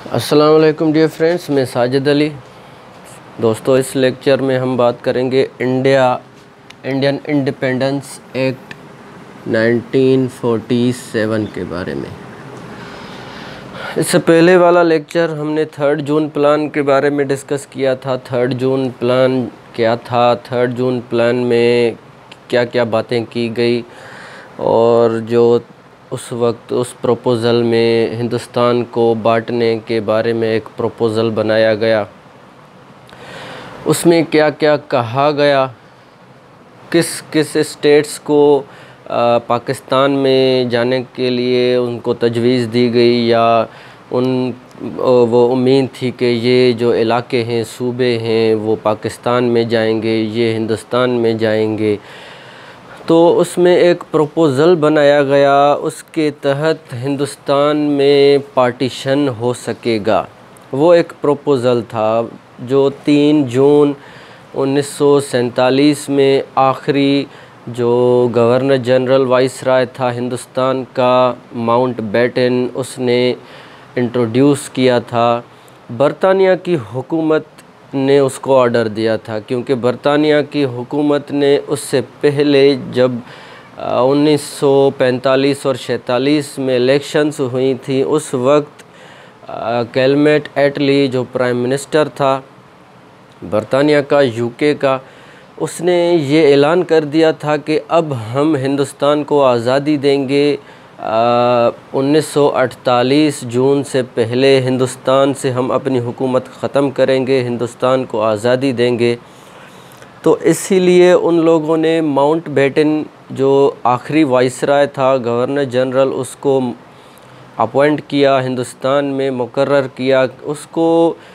अस्सलाम वालेकुम dear friends, मैं साजिद अली। दोस्तों, इस लेक्चर में हम बात करेंगे इंडियन इंडिपेंडेंस एक्ट 1947 के बारे में। इससे पहले वाला लेक्चर हमने 3 जून प्लान के बारे में डिस्कस किया था। 3 जून प्लान क्या था, 3 जून प्लान में क्या क्या बातें की गई और जो उस वक्त उस प्रपोज़ल में हिंदुस्तान को बांटने के बारे में एक प्रपोज़ल बनाया गया, उसमें क्या क्या कहा गया, किस किस स्टेट्स को पाकिस्तान में जाने के लिए उनको तजवीज़ दी गई या वो उम्मीद थी कि ये जो इलाके हैं, सूबे हैं, वो पाकिस्तान में जाएंगे, ये हिंदुस्तान में जाएंगे। तो उसमें एक प्रपोज़ल बनाया गया, उसके तहत हिंदुस्तान में पार्टीशन हो सकेगा। वो एक प्रपोज़ल था जो 3 जून 1947 में आखिरी जो गवर्नर जनरल वाइसराय था हिंदुस्तान का, माउंट बैटन, उसने इंट्रोड्यूस किया था। बरतानिया की हुकूमत ने उसको ऑर्डर दिया था, क्योंकि बरतानिया की हुकूमत ने उससे पहले जब 1945 और 46 में इलेक्शंस हुई थी, उस वक्त कैलमेट एटली जो प्राइम मिनिस्टर था बरतानिया का, यूके का, उसने ये ऐलान कर दिया था कि अब हम हिंदुस्तान को आज़ादी देंगे। 1948 जून से पहले हिंदुस्तान से हम अपनी हुकूमत ख़त्म करेंगे, हिंदुस्तान को आज़ादी देंगे। तो इसीलिए उन लोगों ने माउंट बैटन जो आखिरी वाइसराय था, गवर्नर जनरल, उसको अपॉइंट किया, हिंदुस्तान में मुकर्रर किया। उसको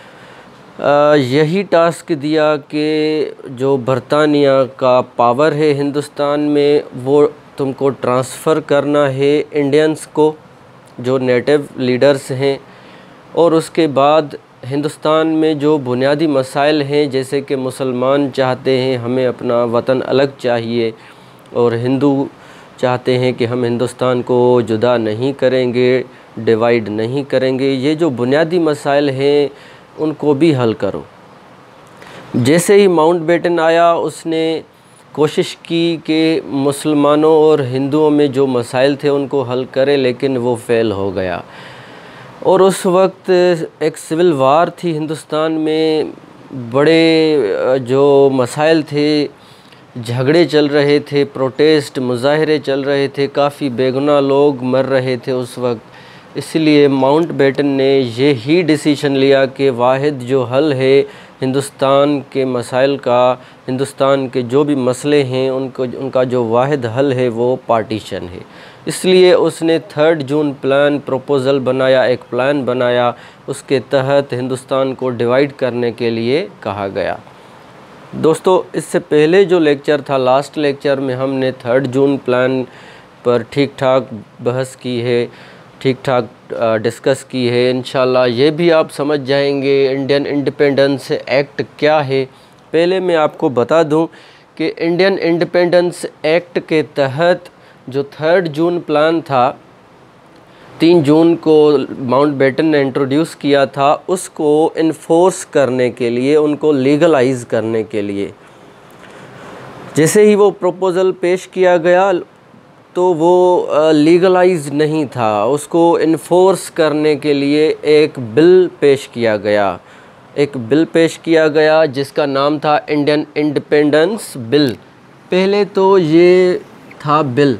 यही टास्क दिया कि जो बरतानिया का पावर है हिंदुस्तान में, वो तुमको ट्रांसफ़र करना है इंडियंस को, जो नेटिव लीडर्स हैं। और उसके बाद हिंदुस्तान में जो बुनियादी मसाइल हैं, जैसे कि मुसलमान चाहते हैं हमें अपना वतन अलग चाहिए और हिंदू चाहते हैं कि हम हिंदुस्तान को जुदा नहीं करेंगे, डिवाइड नहीं करेंगे, ये जो बुनियादी मसाइल हैं उनको भी हल करो। जैसे ही माउंट बैटन आया, उसने कोशिश की कि मुसलमानों और हिंदुओं में जो मसाइल थे उनको हल करे, लेकिन वो फ़ेल हो गया। और उस वक्त एक सिविल वार थी हिंदुस्तान में, बड़े जो मसाइल थे, झगड़े चल रहे थे, प्रोटेस्ट, मुजाहरे चल रहे थे, काफ़ी बेगुनाह लोग मर रहे थे उस वक्त। इसलिए माउंट बैटन ने ये ही डिसीजन लिया कि वाहिद जो हल है हिंदुस्तान के मसाइल का, हिंदुस्तान के जो भी मसले हैं उनका जो वाहिद हल है वो पार्टीशन है। इसलिए उसने 3 जून प्लान प्रपोज़ल बनाया, एक प्लान बनाया, उसके तहत हिंदुस्तान को डिवाइड करने के लिए कहा गया। दोस्तों, इससे पहले जो लेक्चर था, लास्ट लेक्चर में हमने 3 जून प्लान पर ठीक ठाक बहस की है, ठीक ठाक डिस्कस की है। इंशाल्लाह ये भी आप समझ जाएंगे इंडियन इंडिपेंडेंस एक्ट क्या है। पहले मैं आपको बता दूं कि इंडियन इंडिपेंडेंस एक्ट के तहत जो 3 जून प्लान था, 3 जून को माउंट बैटन ने इंट्रोड्यूस किया था, उसको इन्फोर्स करने के लिए, उनको लीगलाइज करने के लिए, जैसे ही वो प्रपोज़ल पेश किया गया तो वो लीगलाइज नहीं था, उसको इन्फोर्स करने के लिए एक बिल पेश किया गया। एक बिल पेश किया गया जिसका नाम था इंडियन इंडिपेंडेंस बिल। पहले तो ये था बिल,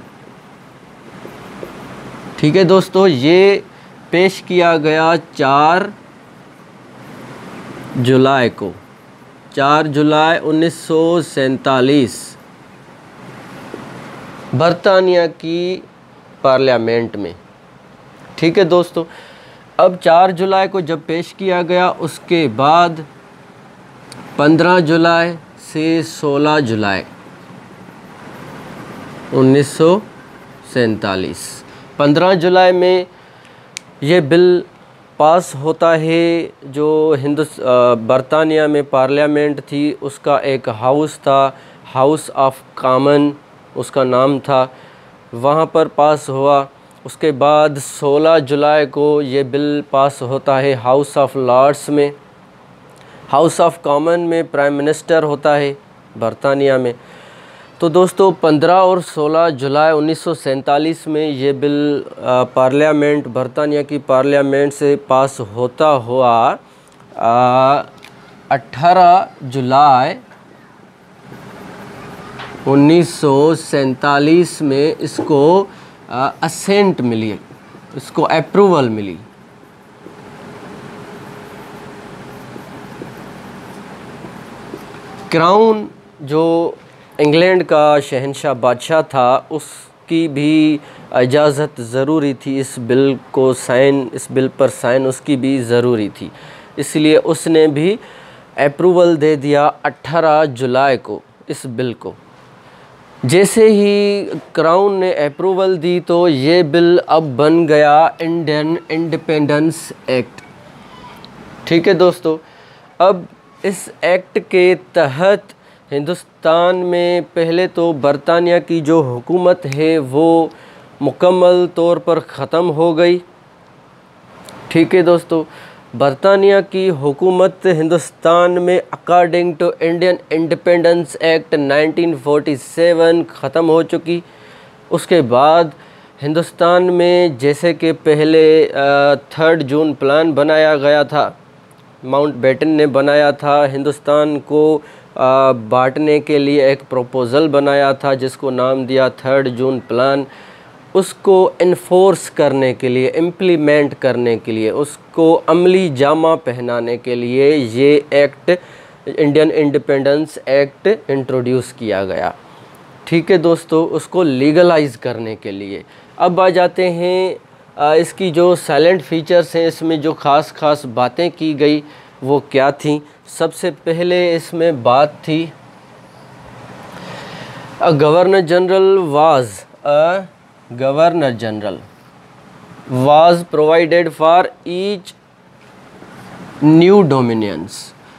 ठीक है दोस्तों। ये पेश किया गया 4 जुलाई को, 4 जुलाई 1947 बरतानिया की पार्लियामेंट में, ठीक है दोस्तों। अब 4 जुलाई को जब पेश किया गया, उसके बाद 15 जुलाई से 16 जुलाई 1947, 15 जुलाई में ये बिल पास होता है। जो बरतानिया में पार्लियामेंट थी, उसका एक हाउस था, हाउस ऑफ कॉमन उसका नाम था, वहाँ पर पास हुआ। उसके बाद 16 जुलाई को ये बिल पास होता है हाउस ऑफ लॉर्ड्स में। हाउस ऑफ कॉमन में प्राइम मिनिस्टर होता है बरतानिया में। तो दोस्तों 15 और 16 जुलाई 1947 में ये बिल पार्लियामेंट, बरतानिया की पार्लियामेंट से पास होता हुआ 18 जुलाई 1947 में इसको असेंट मिली, इसको अप्रूवल मिली। क्राउन जो इंग्लैंड का शहंशाह बादशाह था, उसकी भी इजाज़त ज़रूरी थी, इस बिल को साइन, इस बिल पर साइन उसकी भी ज़रूरी थी, इसलिए उसने भी अप्रूवल दे दिया 18 जुलाई को इस बिल को। जैसे ही क्राउन ने अप्रूवल दी तो ये बिल अब बन गया इंडियन इंडिपेंडेंस एक्ट। ठीक है दोस्तों, अब इस एक्ट के तहत हिंदुस्तान में पहले तो बरतानिया की जो हुकूमत है वो मुकम्मल तौर पर ख़त्म हो गई। ठीक है दोस्तों, बरतानिया की हुकूमत हिंदुस्तान में according to Indian independence act 1947 ख़त्म हो चुकी। उसके बाद हिंदुस्तान में जैसे कि पहले 3 जून प्लान बनाया गया था, माउंटबेटन ने बनाया था, हिंदुस्तान को बांटने के लिए एक प्रपोज़ल बनाया था जिसको नाम दिया 3 जून प्लान। उसको इन्फोर्स करने के लिए, इम्प्लीमेंट करने के लिए, उसको अमली जामा पहनाने के लिए ये act, Indian independence act introduce किया गया। ठीक है दोस्तों, उसको लीगलाइज करने के लिए। अब आ जाते हैं इसकी जो साइलेंट फीचर्स हैं, इसमें जो ख़ास बातें की गई वो क्या थी। सबसे पहले इसमें बात थी Governor General was provided for each new dominions।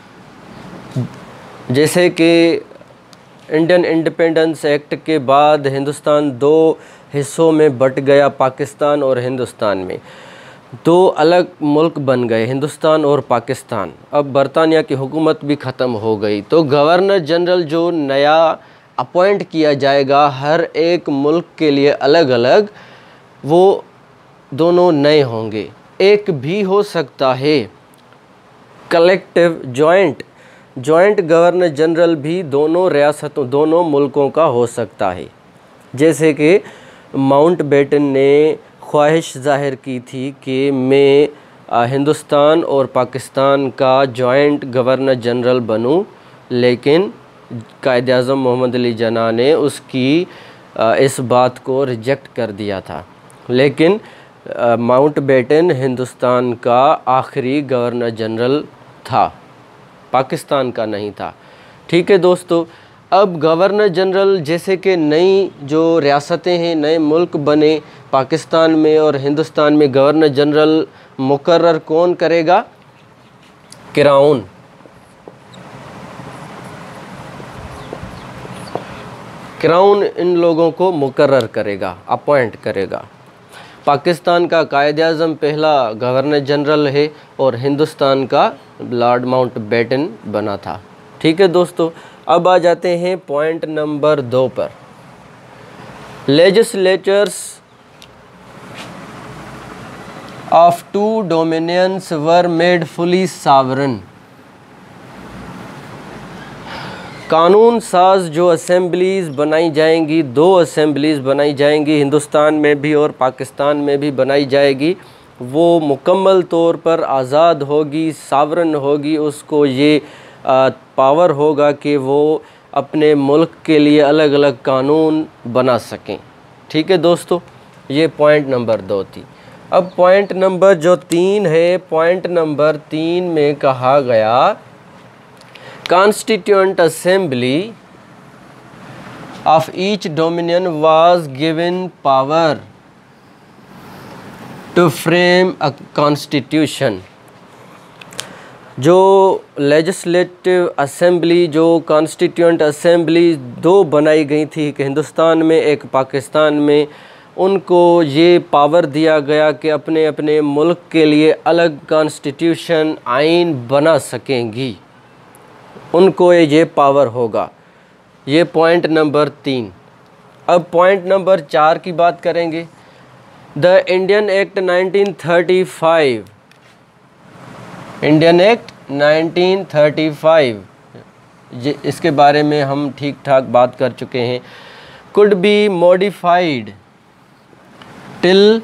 जैसे कि इंडियन इंडिपेंडेंस एक्ट के बाद हिंदुस्तान 2 हिस्सों में बट गया, पाकिस्तान और हिंदुस्तान में 2 अलग मुल्क बन गए, हिंदुस्तान और पाकिस्तान। अब बरतानिया की हुकूमत भी ख़त्म हो गई, तो गवर्नर जनरल जो नया अपॉइंट किया जाएगा हर एक मुल्क के लिए अलग अलग, वो दोनों नए होंगे। एक भी हो सकता है कलेक्टिव जॉइंट गवर्नर जनरल भी दोनों रियासतों, दोनों मुल्कों का हो सकता है। जैसे कि माउंटबेटन ने ख्वाहिश ज़ाहिर की थी कि मैं हिंदुस्तान और पाकिस्तान का जॉइंट गवर्नर जनरल बनूं, लेकिन कायद-ए-आज़म मोहम्मद अली जिन्ना ने उसकी इस बात को रिजेक्ट कर दिया था। लेकिन माउंटबेटन हिंदुस्तान का आखिरी गवर्नर जनरल था, पाकिस्तान का नहीं था। ठीक है दोस्तों, अब गवर्नर जनरल जैसे कि नई जो रियासतें हैं, नए मुल्क बने पाकिस्तान में और हिंदुस्तान में, गवर्नर जनरल मुकर्रर कौन करेगा? क्राउन इन लोगों को मुकर्रर करेगा, अपॉइंट करेगा। पाकिस्तान का कायद-ए-आज़म पहला गवर्नर जनरल है और हिंदुस्तान का लॉर्ड माउंटबेटन बना था। ठीक है दोस्तों, अब आ जाते हैं पॉइंट नंबर 2 पर। Legislatures of 2 dominions were made fully sovereign. कानून साज जो असेंबलीज़ बनाई जाएंगी, 2 असेंबलीज़ बनाई जाएंगी, हिंदुस्तान में भी और पाकिस्तान में भी बनाई जाएगी, वो मुकम्मल तौर पर आज़ाद होगी, सावरन होगी। उसको ये पावर होगा कि वो अपने मुल्क के लिए अलग अलग कानून बना सकें। ठीक है दोस्तों, ये पॉइंट नंबर 2 थी। अब पॉइंट नंबर जो 3 है, पॉइंट नंबर 3 में कहा गया Constituent Assembly of each dominion was given power to frame a constitution। जो लेजिस्लेटिव असेंबली, जो कॉन्स्टिट्यूएंट असेंबली 2 बनाई गई थी, एक हिंदुस्तान में एक पाकिस्तान में, उनको ये पावर दिया गया कि अपने अपने मुल्क के लिए अलग कॉन्स्टिट्यूशन आइन बना सकेंगी, उनको ये पावर होगा। ये पॉइंट नंबर 3। अब पॉइंट नंबर 4 की बात करेंगे। The Indian act 1935, Indian act 1935, इसके बारे में हम ठीक ठाक बात कर चुके हैं। Could be modified till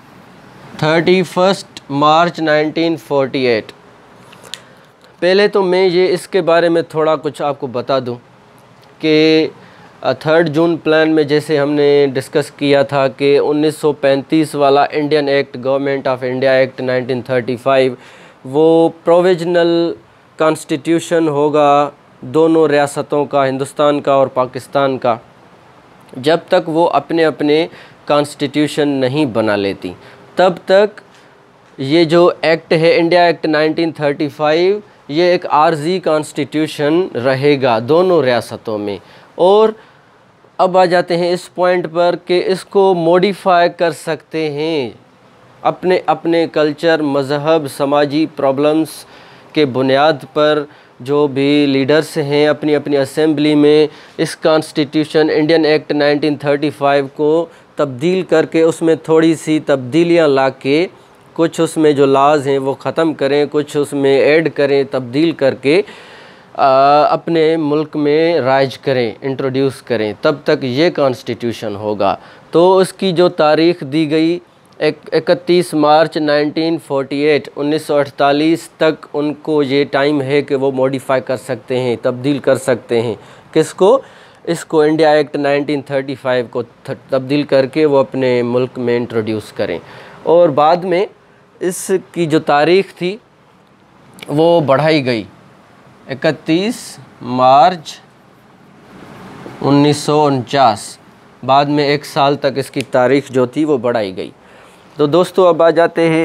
31 March 1948। पहले तो मैं ये इसके बारे में थोड़ा कुछ आपको बता दूं कि 3 जून प्लान में जैसे हमने डिस्कस किया था कि 1935 वाला Indian act, government of India act 1935, वो प्रोविजनल कॉन्स्टिट्यूशन होगा दोनों रियासतों का, हिंदुस्तान का और पाकिस्तान का, जब तक वो अपने अपने कॉन्स्टिट्यूशन नहीं बना लेती तब तक ये जो एक्ट है इंडिया एक्ट 1935, ये एक आर्जी कॉन्स्टिट्यूशन रहेगा दोनों रियासतों में। और अब आ जाते हैं इस पॉइंट पर कि इसको मॉडिफाई कर सकते हैं अपने अपने कल्चर, मज़हब, समाजी प्रॉब्लम्स के बुनियाद पर। जो भी लीडर्स हैं अपनी अपनी असेंबली में इस कॉन्स्टिट्यूशन इंडियन एक्ट 1935 को तब्दील करके उसमें थोड़ी सी तब्दीलियां ला के कुछ उसमें जो लाज हैं वो ख़त्म करें, कुछ उसमें ऐड करें, तब्दील करके अपने मुल्क में राज करें, इंट्रोड्यूस करें, तब तक ये कॉन्स्टिट्यूशन होगा। तो उसकी जो तारीख़ दी गई 31 मार्च 1948, 1948 तक उनको ये टाइम है कि वो मॉडिफाई कर सकते हैं, तब्दील कर सकते हैं। किसको? इसको इंडिया एक्ट 1935 को तब्दील करके वो अपने मुल्क में इंट्रोड्यूस करें। और बाद में इसकी जो तारीख़ थी वो बढ़ाई गई 31 मार्च 1949, बाद में 1 साल तक इसकी तारीख़ जो थी वो बढ़ाई गई। तो दोस्तों अब आ जाते हैं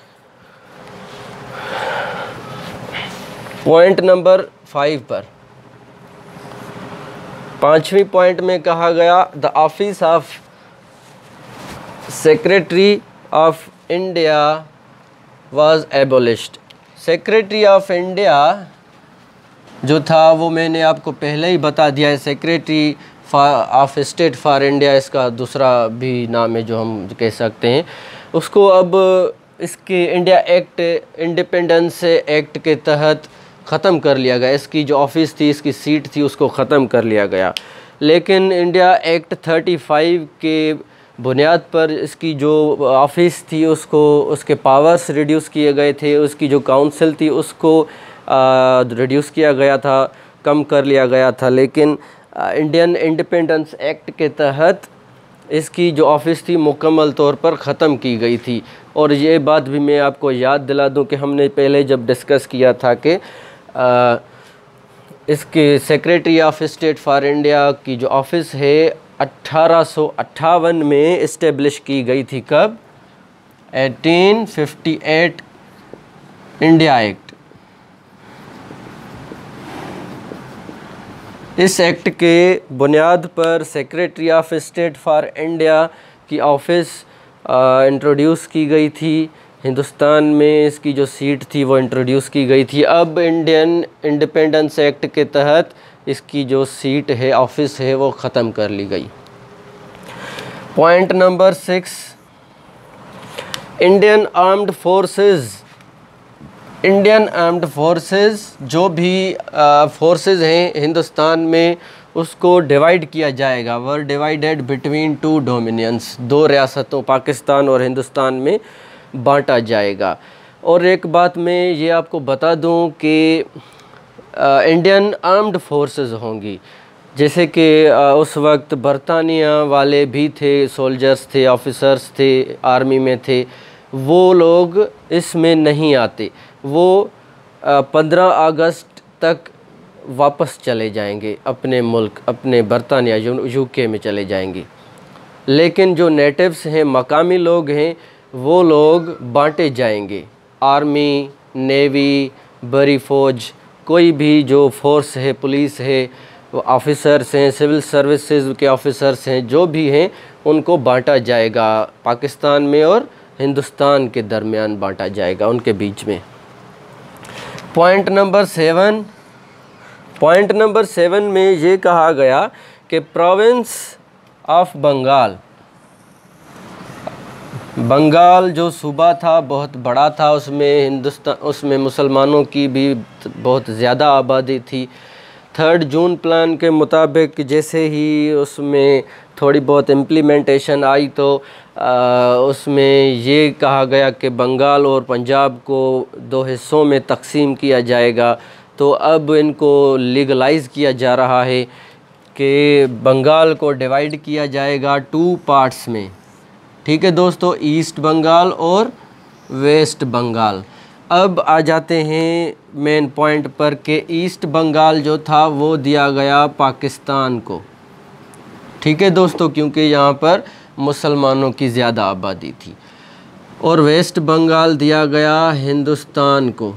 पॉइंट नंबर 5 पर। 5वीं पॉइंट में कहा गया the office of secretary of India was abolished. Secretary of India जो था वो मैंने आपको पहले ही बता दिया है, secretary of state for India इसका दूसरा भी नाम है जो हम कह सकते हैं। उसको अब इसके इंडिया एक्ट, इंडिपेंडेंस एक्ट के तहत ख़त्म कर लिया गया। इसकी जो ऑफिस थी, इसकी सीट थी, उसको ख़त्म कर लिया गया। लेकिन इंडिया एक्ट 35 के बुनियाद पर इसकी जो ऑफिस थी उसको, उसके पावर्स रिड्यूस किए गए थे, उसकी जो काउंसिल थी उसको रिड्यूस किया गया था, कम कर लिया गया था। लेकिन इंडियन इंडिपेंडेंस एक्ट के तहत इसकी जो ऑफिस थी मुकम्मल तौर पर ख़त्म की गई थी। और ये बात भी मैं आपको याद दिला दूं कि हमने पहले जब डिस्कस किया था कि इसके secretary of state for India की जो ऑफिस है 1858 में इस्टेब्लिश की गई थी। कब? 1858 इंडिया एक्ट। इस एक्ट के बुनियाद पर secretary of state for India की ऑफिस इंट्रोड्यूस की गई थी। हिंदुस्तान में इसकी जो सीट थी वो इंट्रोड्यूस की गई थी। अब इंडियन इंडिपेंडेंस एक्ट के तहत इसकी जो सीट है, ऑफिस है, वो ख़त्म कर ली गई। Point number 6, Indian armed forces. Indian armed forces जो भी फोर्सेस हैं हिंदुस्तान में उसको डिवाइड किया जाएगा। वर डिवाइडेड बिटवीन 2 डोमिनियंस, 2 रियासतों पाकिस्तान और हिंदुस्तान में बांटा जाएगा। और एक बात मैं ये आपको बता दूं कि इंडियन आर्म्ड फोर्सेस होंगी, जैसे कि उस वक्त बरतानिया वाले भी थे, सोल्जर्स थे, ऑफिसर्स थे, आर्मी में थे, वो लोग इसमें नहीं आते। वो 15 अगस्त तक वापस चले जाएंगे अपने मुल्क, अपने बरतानिया यूके में चले जाएंगे। लेकिन जो नेटिव्स हैं, मकामी लोग हैं, वो लोग बांटे जाएंगे। आर्मी, नेवी, बरी फ़ौज, कोई भी जो फोर्स है, पुलिस है, वो ऑफिसर्स हैं, सिविल सर्विसेज के ऑफिसर्स हैं, जो भी हैं, उनको बांटा जाएगा, पाकिस्तान में और हिंदुस्तान के दरमियान बांटा जाएगा, उनके बीच में। पॉइंट नंबर 7 में ये कहा गया कि प्रोविंस ऑफ बंगाल जो सूबा था बहुत बड़ा था, उसमें मुसलमानों की भी बहुत ज़्यादा आबादी थी। 3 जून प्लान के मुताबिक जैसे ही उसमें थोड़ी बहुत इम्प्लीमेंटेशन आई तो उसमें ये कहा गया कि बंगाल और पंजाब को 2 हिस्सों में तकसीम किया जाएगा। तो अब इनको लीगलाइज़ किया जा रहा है कि बंगाल को डिवाइड किया जाएगा 2 पार्ट्स में। ठीक है दोस्तों, ईस्ट बंगाल और वेस्ट बंगाल। अब आ जाते हैं मेन पॉइंट पर कि ईस्ट बंगाल जो था वो दिया गया पाकिस्तान को। ठीक है दोस्तों, क्योंकि यहाँ पर मुसलमानों की ज़्यादा आबादी थी। और वेस्ट बंगाल दिया गया हिंदुस्तान को।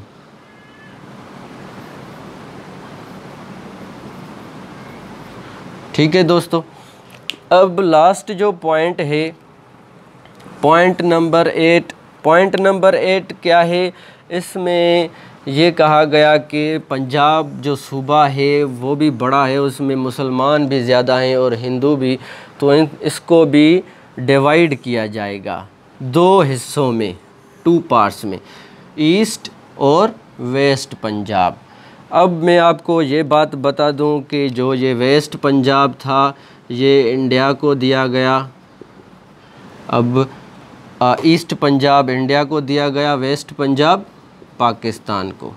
ठीक है दोस्तों, अब लास्ट जो पॉइंट है, पॉइंट नंबर 8 क्या है, इसमें ये कहा गया कि पंजाब जो सूबा है वो भी बड़ा है, उसमें मुसलमान भी ज़्यादा हैं और हिंदू भी, तो इसको भी डिवाइड किया जाएगा 2 हिस्सों में, 2 पार्ट्स में, ईस्ट और वेस्ट पंजाब। अब मैं आपको ये बात बता दूं कि जो ये वेस्ट पंजाब था ये इंडिया को दिया गया। अब ईस्ट पंजाब इंडिया को दिया गया, वेस्ट पंजाब पाकिस्तान को।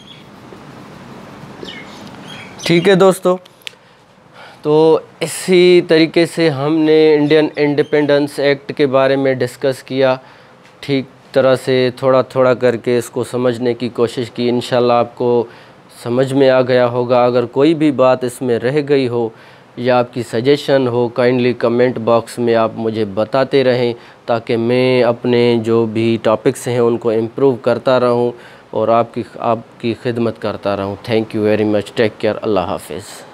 ठीक है दोस्तों, तो इसी तरीके से हमने इंडियन इंडिपेंडेंस एक्ट के बारे में डिस्कस किया। ठीक तरह से थोड़ा थोड़ा करके इसको समझने की कोशिश की। इंशाल्लाह आपको समझ में आ गया होगा। अगर कोई भी बात इसमें रह गई हो या आपकी सजेशन हो, काइंडली कमेंट बॉक्स में आप मुझे बताते रहें, ताकि मैं अपने जो भी टॉपिक्स हैं उनको इम्प्रूव करता रहूं और आपकी खिदमत करता रहूं। Thank you very much. Take care. अल्लाह हाफिज़।